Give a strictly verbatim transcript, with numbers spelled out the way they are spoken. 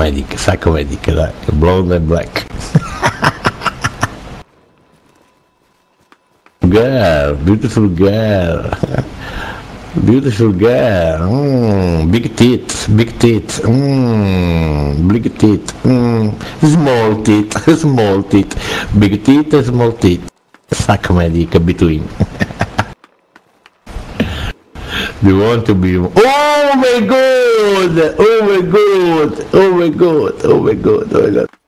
Psychomedic, psychomedic, dai, blonde and black. Girl, beautiful girl. Beautiful girl. Mm, big teeth, big teeth. Mm, big teeth. Mm, small teeth, small teeth. Big teeth and small teeth. Psychomedic between. Do you want to be? Oh my god! Oh my god! Oh my god! Oh my god! Oh my god!